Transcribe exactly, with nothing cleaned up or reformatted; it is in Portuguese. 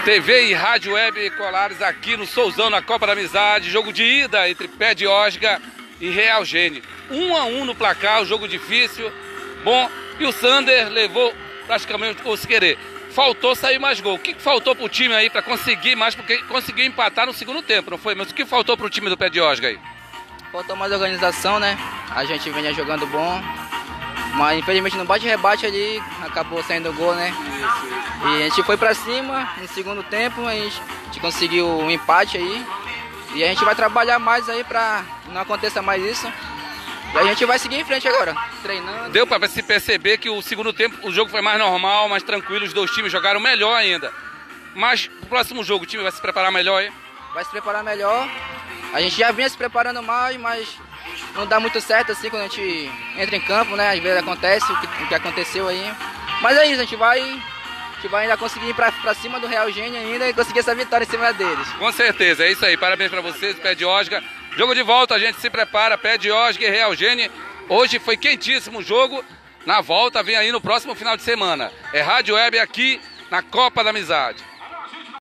T V e Rádio Web Colares aqui no Souzão, na Copa da Amizade. Jogo de ida entre Pé de Osga e Real Gênio. Um a um no placar, o jogo difícil. Bom, e o Sander levou praticamente o querer. Faltou sair mais gol. O que faltou pro time aí para conseguir mais? Porque conseguiu empatar no segundo tempo, não foi? Mas o que faltou pro time do Pé de Osga aí? Faltou mais organização, né? A gente vinha jogando bom. Mas infelizmente no bate-rebate ali acabou saindo o gol, né? E a gente foi pra cima no segundo tempo, a gente, a gente conseguiu um empate aí. E a gente vai trabalhar mais aí pra não aconteça mais isso. E a gente vai seguir em frente agora, treinando. Deu pra se perceber que o segundo tempo o jogo foi mais normal, mais tranquilo, os dois times jogaram melhor ainda. Mas pro próximo jogo o time vai se preparar melhor aí? Vai se preparar melhor. A gente já vinha se preparando mais, mas não dá muito certo assim quando a gente entra em campo, né? Às vezes acontece o que, o que aconteceu aí. Mas é isso, a gente vai, a gente vai ainda conseguir ir pra, pra cima do Real Gênio ainda e conseguir essa vitória em cima deles. Com certeza, é isso aí. Parabéns pra vocês, Pé de Osga. Jogo de volta, a gente se prepara, Pé de Osga e Real Gênio. Hoje foi quentíssimo o jogo. Na volta vem aí no próximo final de semana. É Rádio Web aqui na Copa da Amizade.